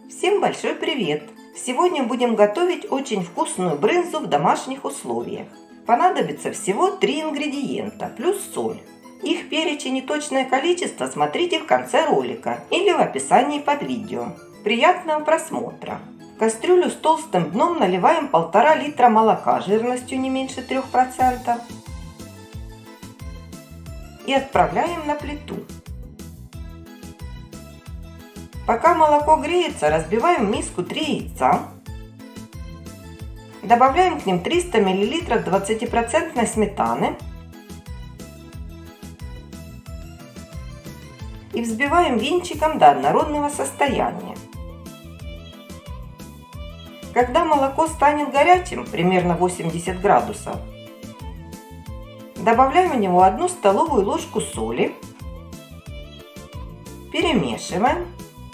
Всем большой привет! Сегодня будем готовить очень вкусную брынзу в домашних условиях. Понадобится всего 3 ингредиента плюс соль. Их перечень и точное количество смотрите в конце ролика или в описании под видео. Приятного просмотра! В кастрюлю с толстым дном наливаем 1,5 литра молока жирностью не меньше 3% и отправляем на плиту. Пока молоко греется, разбиваем в миску 3 яйца. Добавляем к ним 300 мл 20% сметаны. И взбиваем венчиком до однородного состояния. Когда молоко станет горячим, примерно 80 градусов, добавляем в него 1 столовую ложку соли. Перемешиваем.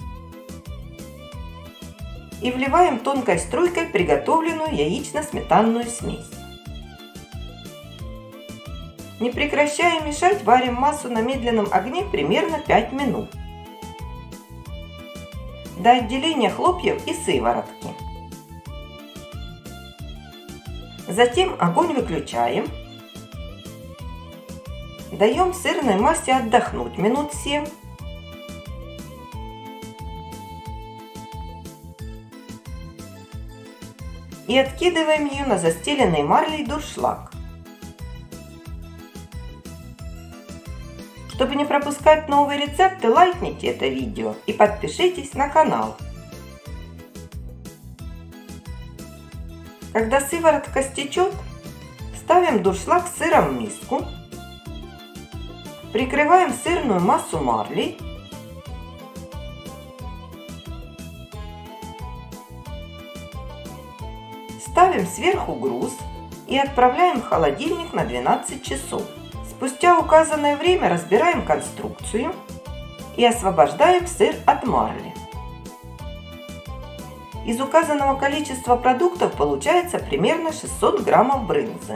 И вливаем тонкой струйкой приготовленную яично-сметанную смесь. Не прекращая мешать, варим массу на медленном огне примерно 5 минут. До отделения хлопьев и сыворотки. Затем огонь выключаем. Даем сырной массе отдохнуть минут 7. И откидываем ее на застеленный марлей дуршлаг. Чтобы не пропускать новые рецепты, лайкните это видео и подпишитесь на канал. Когда сыворотка стечет, ставим дуршлаг с сыром в миску, прикрываем сырную массу марлей. Ставим сверху груз и отправляем в холодильник на 12 часов. Спустя указанное время разбираем конструкцию и освобождаем сыр от марли. Из указанного количества продуктов получается примерно 600 граммов брынзы.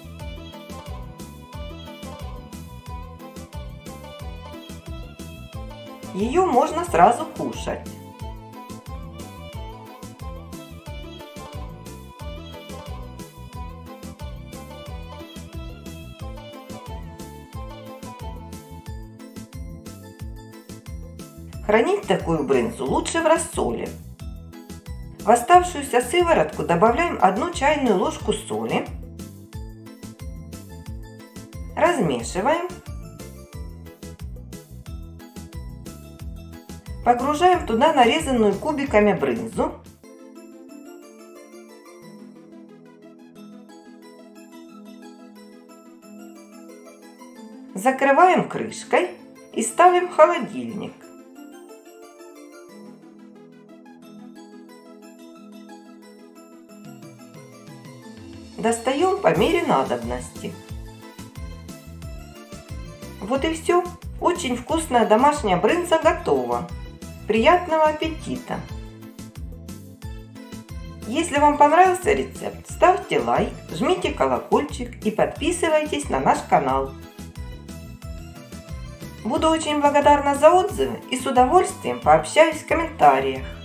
Ее можно сразу кушать. Хранить такую брынзу лучше в рассоле. В оставшуюся сыворотку добавляем 1 чайную ложку соли. Размешиваем. Погружаем туда нарезанную кубиками брынзу. Закрываем крышкой и ставим в холодильник. Достаем по мере надобности. Вот и все. Очень вкусная домашняя брынза готова. Приятного аппетита! Если вам понравился рецепт, ставьте лайк, жмите колокольчик и подписывайтесь на наш канал. Буду очень благодарна за отзывы и с удовольствием пообщаюсь в комментариях.